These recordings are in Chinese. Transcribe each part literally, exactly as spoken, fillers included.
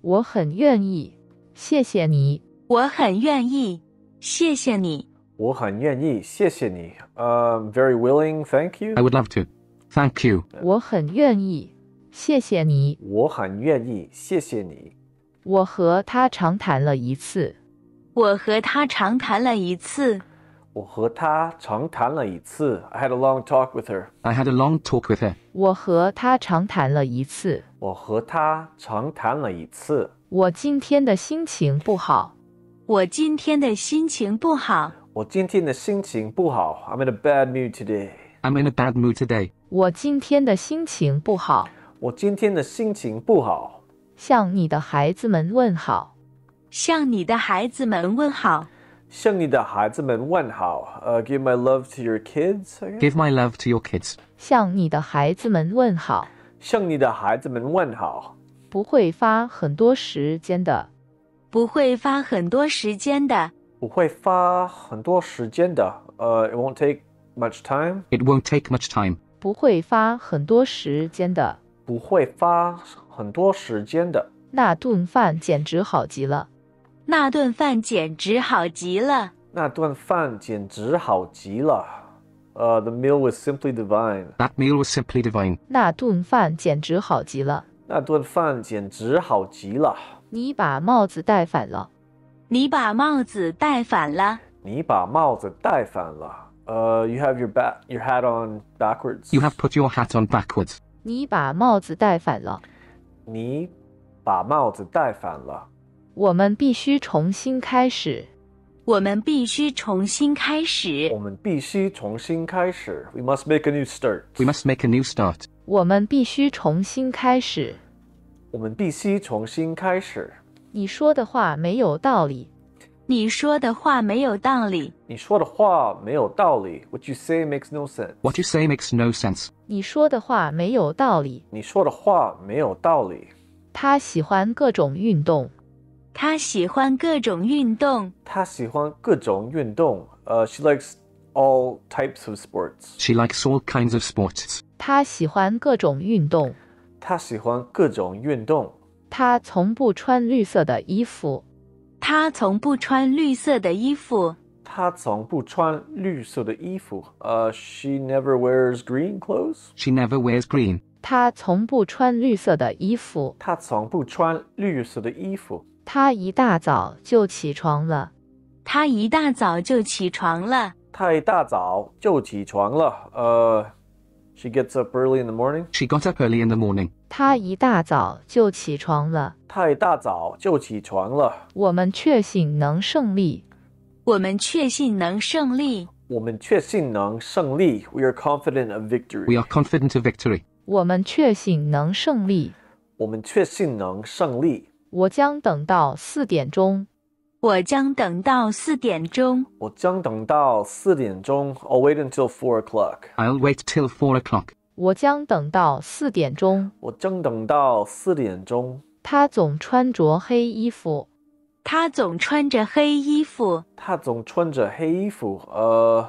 我很愿意，谢谢你。 我很愿意，谢谢你。 我很愿意，谢谢你。Um, very willing, thank you. I would love to. Thank you. 我很愿意，谢谢你。 我很愿意，谢谢你。 我和他长谈了一次。 我和他长谈了一次。 我和他长谈了一次。I had a long talk with her. I had a long talk with her. 我和他长谈了一次。 我和他长谈了一次。 我今天的心情不好。 我今天的心情不好。 我今天的心情不好。I'm in a bad mood today. I'm in a bad mood today. 我今天的心情不好。 我今天的心情不好。 向你的孩子们问好。 向你的孩子们问好。 向你的孩子们问好。Uh, give my love to your kids. I guess? Give my love to your kids. 向你的孩子们问好。 向你的孩子们问好。 不会花很多时间的。 不会花很多时间的。 不会花很多时间的。Uh, it won't take much time. It won't take much time. 不会花很多时间的。 不会花很多时间的。 那顿饭简直好极了。 那顿饭简直好极了。 那顿饭简直好极了。Uh, the meal was simply divine. That meal was simply divine. 那顿饭简直好极了。 那顿饭简直好极了。 你把帽子戴反了。 你把帽子戴反了。 你把帽子戴反了。Uh, you have your, ba- your hat on backwards. You have put your hat on backwards. 你把帽子戴反了。 你把帽子戴反了。 我们必须重新开始。 我们必须重新开始。 我们必须重新开始。We must make a new start. We must make a new start. 我们必须重新开始。 我们必须重新开始。 你说的话没有道理。 你说的话没有道理。 你说的话没有道理。What you say makes no sense. What you say makes no sense. 你说的话没有道理。 你说的话没有道理。 他喜欢各种运动。 他喜欢各种运动。 他喜欢各种运动。Uh, she likes all types of sports. She likes all kinds of sports. 他喜欢各种运动。 他喜欢各种运动。 他从不穿绿色的衣服。 他从不穿绿色的衣服。 他从不穿绿色的衣服。Uh, she never wears green clothes. She never wears green. 他从不穿绿色的衣服。 他从不穿绿色的衣服。 他一大早就起床了。 他一大早就起床了。 他一大早就起床了。Uh, she gets up early in the morning. She got up early in the morning. 他一大早就起床了。 他一大早就起床了。 我们确信能胜利。 我们确信能胜利。 我们确信能胜利。We are confident of victory. We are confident of victory. 我们确信能胜利。 我们确信能胜利。 我将等到四点钟。 我将等到四点钟。 我将等到四点钟。I'll wait until four o'clock. I'll wait till four o'clock. 我将等到四点钟。 我将等到四点钟。 他总穿着黑衣服。 他总穿着黑衣服。 他总穿着黑衣服。Uh,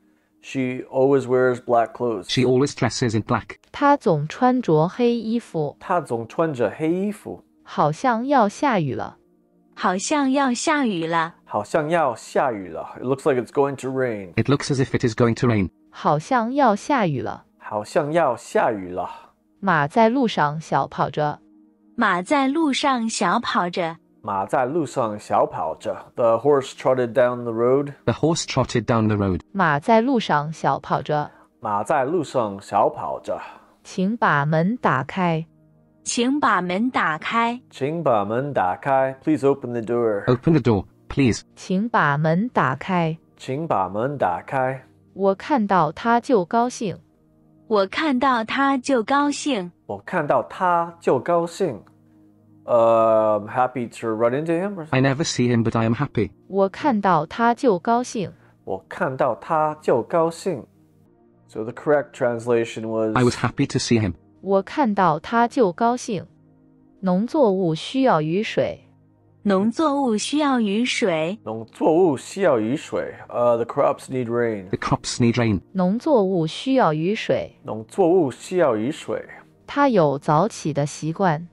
she always wears black clothes. She always dresses in black. 他总穿着黑衣服。 他总穿着黑衣服。 好像要下雨了。 好像要下雨了。 好像要下雨了。It looks like it's going to rain. It looks as if it is going to rain. 好像要下雨了。 好像要下雨了。 马在路上小跑着。 马在路上小跑着。 马在路上小跑着。The horse trotted down the road. The horse trotted down the road. 马在路上小跑着。 马在路上小跑着。 请把门打开。 请把门打开。 请把门打开。Please open the door. Open the door, please. 请把门打开。 请把门打开。 我看到他就高兴。 我看到他就高兴。 我看到他就高兴。Uh, I'm happy to run into him. Or I never see him, but I am happy. 我看到他就高兴。 我看到他就高兴。So the correct translation was I was happy to see him. 我看到他就高兴。农作物需要雨水。 农作物需要雨水。 农作物需要雨水。Uh, the crops need rain. The crops need rain. 农作物需要雨水。 农作物需要雨水。 他有早起的习惯。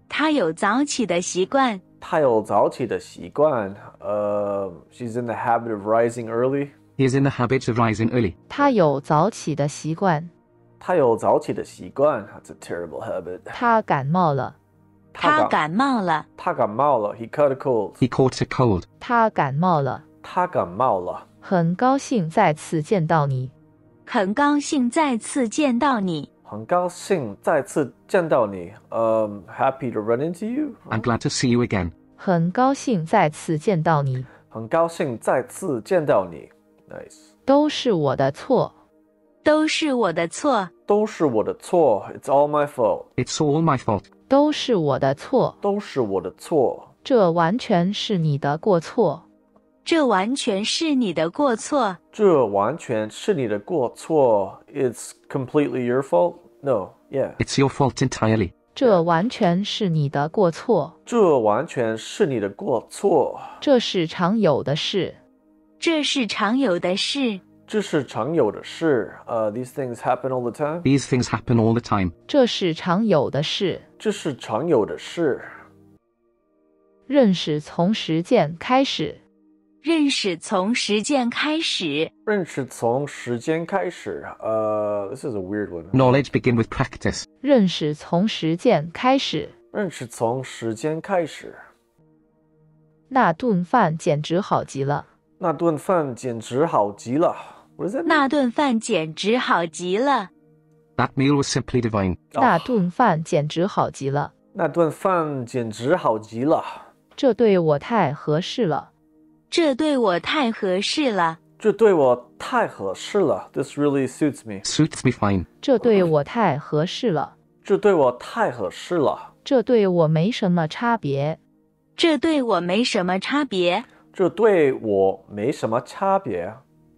她有早起的习惯。 她有早起的习惯。Uh, she's in the habit of rising early. He is in the habit of rising early. 他有早起的习惯。 她有早起的习惯。That's a terrible habit. 他感冒了。 他感冒了。 他感冒了。He caught a cold. He caught a cold. 他感冒了。 他感冒了。 很高兴再次见到你。 很高兴再次见到你。 很高兴再次见到你。Um, happy to run into you. I'm glad to see you again. 很高兴再次见到你。 很高兴再次见到你。Nice. 都是我的错。 都是我的错。 都是我的错。It's all my fault. It's all my fault. 都是我的错。 都是我的错。 这完全是你的过错。 这完全是你的过错。 这完全是你的过错。It's completely your fault? No, yeah. It's your fault entirely. 这完全是你的过错。 这完全是你的过错。 这是常有的事。 这是常有的事。 这是常有的事。Uh, these things happen all the time. These things happen all the time. 这是常有的事。 这是常有的事。 认识从实践开始。 认识从实践开始。 认识从时间开始。Uh, this is a weird one. Knowledge begin with practice. 认识从实践开始。 认识从时间开始。 那顿饭简直好极了。 那顿饭简直好极了。What does that mean? 那顿饭简直好极了。 That meal was simply divine. 那顿饭简直好极了。 那顿饭简直好极了。 这对我太合适了。 这对我太合适了。 这对我太合适了。This really suits me. Suits me fine. 这对我太合适了。 这对我太合适了。 这对我没什么差别。 这对我没什么差别。 这对我没什么差别。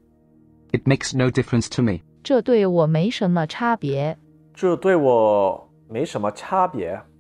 It makes no difference to me. 这对我没什么差别。 这对我没什么差别。